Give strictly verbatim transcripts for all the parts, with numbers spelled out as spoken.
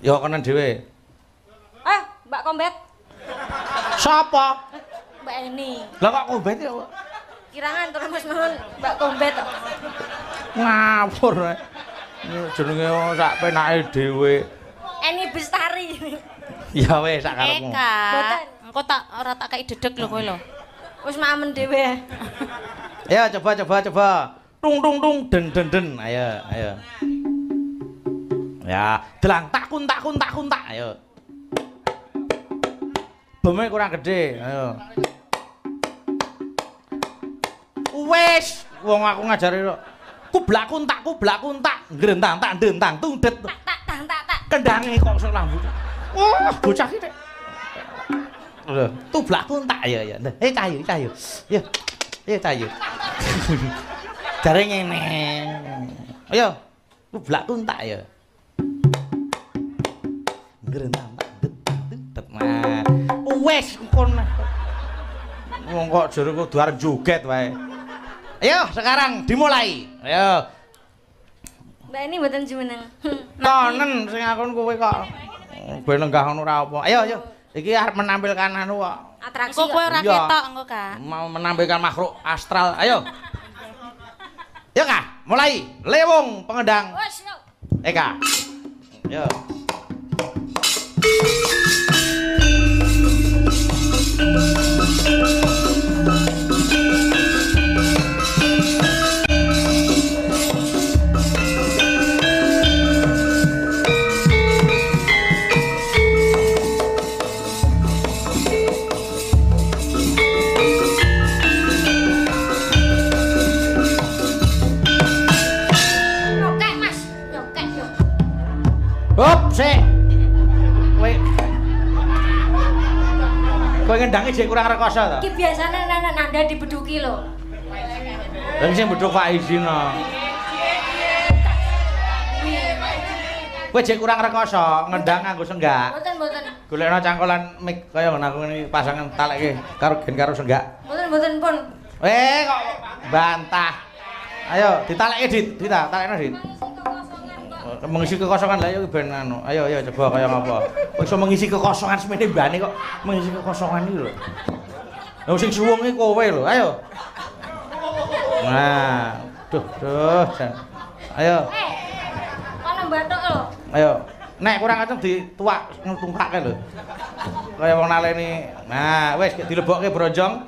Ya konen dhewe. Eh, Mbak Kombet. Sapa? Mbak Eni. Lah kok kombet ya? Kirangan terus nuwun Mbak Kombet. Ngawur. Jenenge sak penake dhewe. Eni Bestari. Ya wis sak karepmu. Eka. Mboten. Engko tak ora tak kei dedeg lho kowe lho. Wis mamen dhewe. Ayo coba coba coba. Tung tung tung den den den. Ayo ayo. Ya, delang takun takun takun tak. Ayo. Bome kurang gede. Ayo. Wes, wong aku ngajari kok. Kublak kuntak kublak kuntak ngrentang tak ndentang tungdet. Tak tak tak tak tak. Kendange kok sok lambu. Wah, bocah iki. Lho, tublak kuntak ya ya. Eh cayu cayu. Yo. Yo cayu. Jare ngene. Ayo. Kublak kuntak ya. Ngrentang tak ndentang. Nah, wes kon. Wong kok jare kudu arep joget wae. Ayo sekarang dimulai. Ayo. Mbak Eni mboten jumeneng. Konen sing akon kowe kok. Ben lenggah ngono ora apa. Ayo ayo. Iki arep menampilkan anu kok. Atraksi. Engko kowe ora Iya. ketok engko Kak. Mau menampilkan makhluk astral. Ayo. Yo Kak, mulai. Lewung pengendang. Wes yo. Eka. Yo. Nyokek Mas, nyokek yo. Hop, sik. Kowe Kowe ngendange jek kurang rekoso to? Iki biasane nenek nanda dibeduki lho. Lah sing bedhok Pak Izina. Kowe jek kurang rekoso, ngendang nganggo senggak. Mboten mboten. Golekno cangkolan mik kaya ngono aku ini pasangan talekke karo gen karo senggak. Mboten mboten pun. Eh kok bantah. Ayo ditalekke Dit, Dita, talekno Dit. Mengisi kekosongan lah ya ben anu. Ayo ayo coba kaya ngapa. Kok iso mengisi kekosongan semene mbane kok mengisi kekosongan iki lho. Lah sing suwung iki kowe lho. Ayo. Nah, duh duh. Jan. Ayo. Eh. Kono bathuk lho. Ayo. Nek kurang aceng dituak ngtungkake lho. Kaya wong naleni. Nah, wis dilebokke bronjong.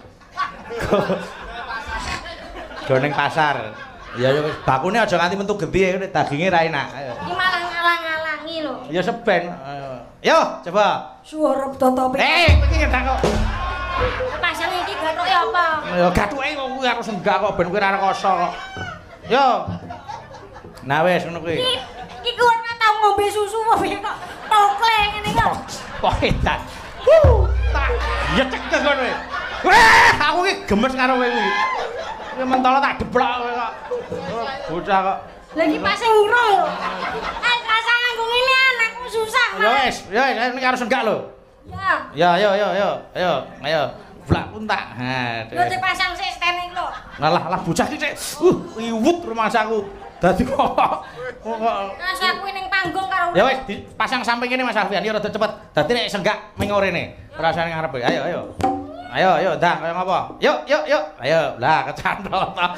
Go ning pasar. Ya ya wis bakune aja nganti mentu genti ya daginge ra enak. Ayo. Iki malah ngalang-ngalangi lho. Ya seben. Ayo. Yo, coba. Suara totope. Eh, iki ngendang kok. Pasang iki gathuke apa? Ya gathuke kok kuwi karo senggak kok ben kowe ra rekoso kok. Yo. Nah wis ngono kuwi. Iki iki kuwi ora tau ngombe susu kok kok tokle ngene kok. Kok edan. Wuh, tak ya cek ngono kuwi. Wah, aku iki gemes karo kowe kuwi. Kowe mentolo tak deblok kowe kok. Bocah kok. Lah iki pas ngira lho. Eh, rasa nganggo ngene anakku susah. Ya wis, ya wis ini karo senggak lho. Ya. Ya, yo yo yo, ayo, ayo. Blak puntak. Ha. Lho dipasang sik stene iki lho. Ngalah lah bocah iki cek. Uh, iwut rumahsaku. Dadi kok kok. Mas aku ning panggung karo. Ya wis dipasang samping kene Mas Alfian, ya rada cepet. Dadi nek senggak ming rene. Rasane ngarep. Ayo, ayo. Ayo, ayo, ndang kaya ngapa? Yuk, yuk, yuk. Ayo, lah kecantol to.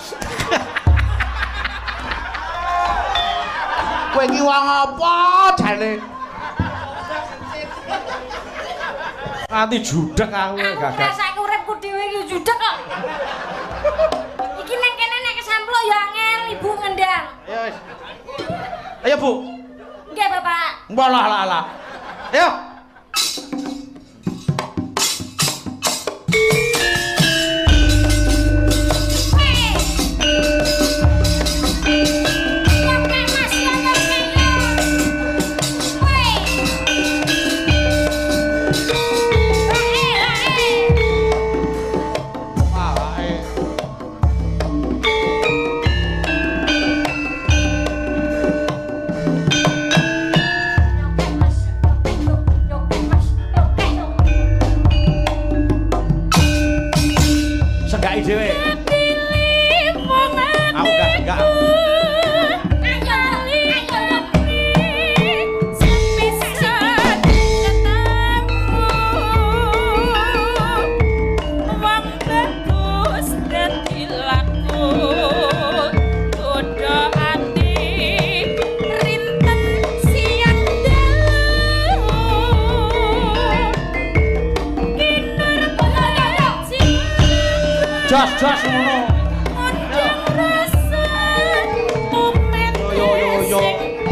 Kowe iki wong apa jane? Nanti judek aku gagal. Aku saiki uripku dhewe iki judek kok. Iki nang kene nek kesamplok ya angel Ibu ngendang. Ayo wis. Ayo, Bu. Nggih, Bapak. Walah lah lah. Ayo. jos ngono. Yo yo yo.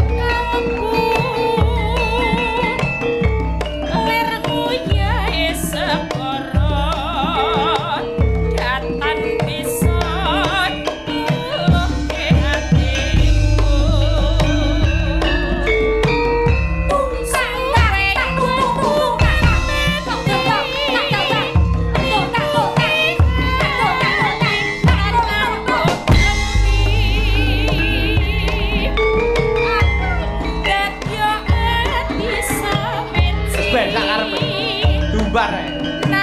Dumbar ya.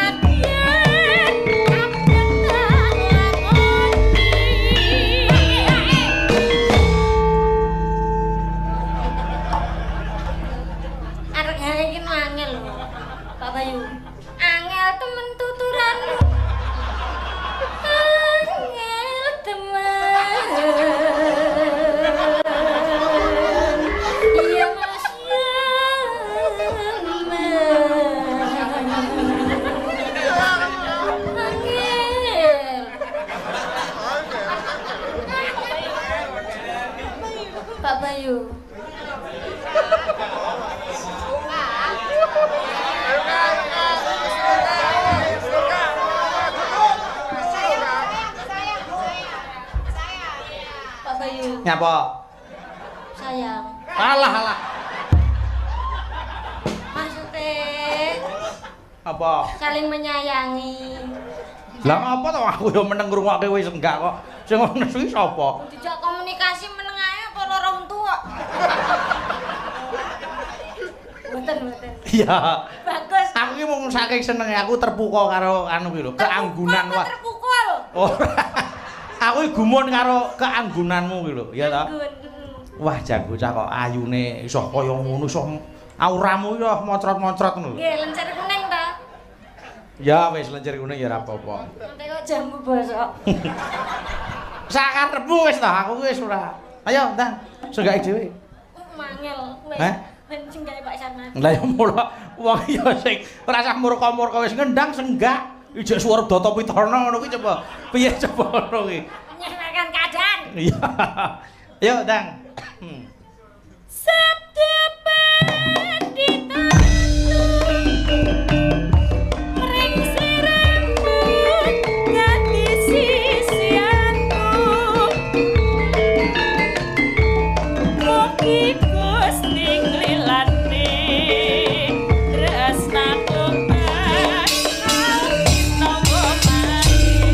Arek hari iki angel lho. Pak Bayu. Angel temen tuturan. Angel temen. Iya Mas ya. Pak Bayu. Pak Bayu. Nyapa? Sayang. Alah alah. Maksudnya Apa? saling menyayangi. Lah apa to aku yo meneng ngrungokke wis enggak kok. Sing ngono kuwi sapa? Dijak komunikasi meneng ae apa lara untu kok. Mboten mboten. Iya. Bagus. Aku ki mung saking senenge aku terpukul karo anu kuwi lho, keanggunan Terpukul, wah. terpukul. Ora. Aku ki gumun karo keanggunanmu kuwi lho, ya ta? Anggun. Wah, jan bocah kok ayune iso kaya ngono iso auramu yo mocrot-mocrot ngono lho. Nggih, lencer kuning ta. Ya wis lencer kuning ya ora apa-apa. Sampai kok jambu bosok. Sakarepmu wis ta, aku wis ora. Ayo, Ndang, senggake dhewe. Mangel. Wis. Heh? Ben sing gawe Pak Sarman. Lah ya mula wong ya sing ora usah murka-murka wis ngendang senggak. Ijek suara Data Pitarna ngono kuwi coba. Piye coba ngono kuwi? Menyesuaikan keadaan. Iya. Ayo, Ndang. Sabda pandita mring sliramu dadi sisianku. Mugi Gusti nglilani tresnaku nawa mati.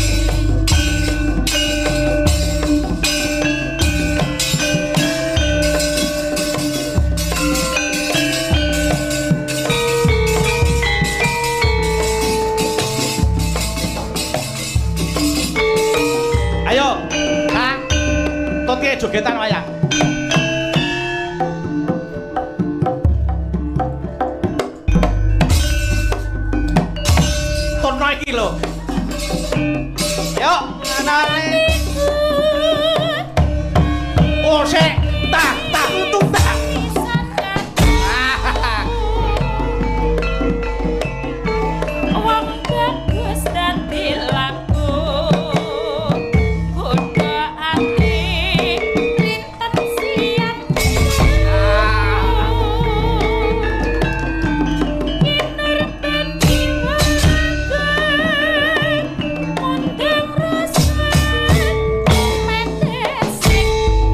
Ayo, Kang. Toke jogetan wayang. Tono iki lho. Yo, anane. Oh, sik. Tak, tak tutup tak. Wong bagus dadi laku. Godha ati rinten siang. Kinur bandi wae. Undang rasa metesik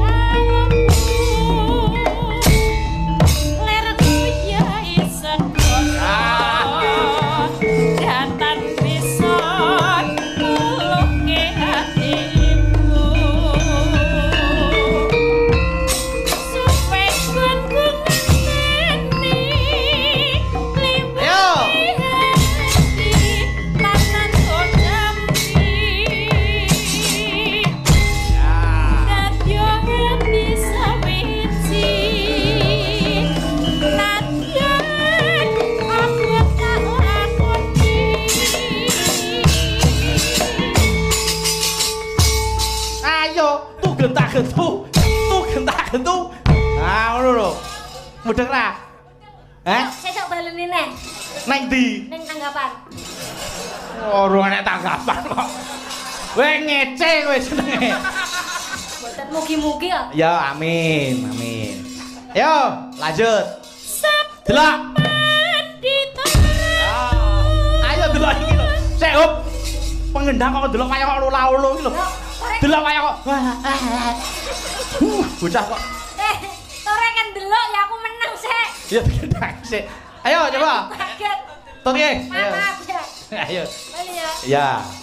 kalemu. Lerku ya isa jatan bison muluke hatimu. Suwe kun ngenteni liwati hati tanan kodampi. Nadya bisa wici nadya aku tak lakoni. Ayo, tuh gentak gentu, tuh gentak gentu. Ah, ngono lho. Mudeng ra? Heh? Sesuk baleni neh Nang ndi? ning tanggapan. Ora enek tanggapan kok. Weh ngece kowe jenenge. Mboten mugi-mugi ya. Ya amin, amin. Yo, lanjut. Delok. Ayo delok iki lho. Sik, Up. Pengendang kok delok kaya kok lula-ulu iki lho. Delok kaya kok. Uh, bocah kok. Eh, ora kan delok ya aku menang sik. Ya gendang sik. Ayo coba. Kaget. Tur nggih. Maaf ya. Ayo. Bali ya. Ya.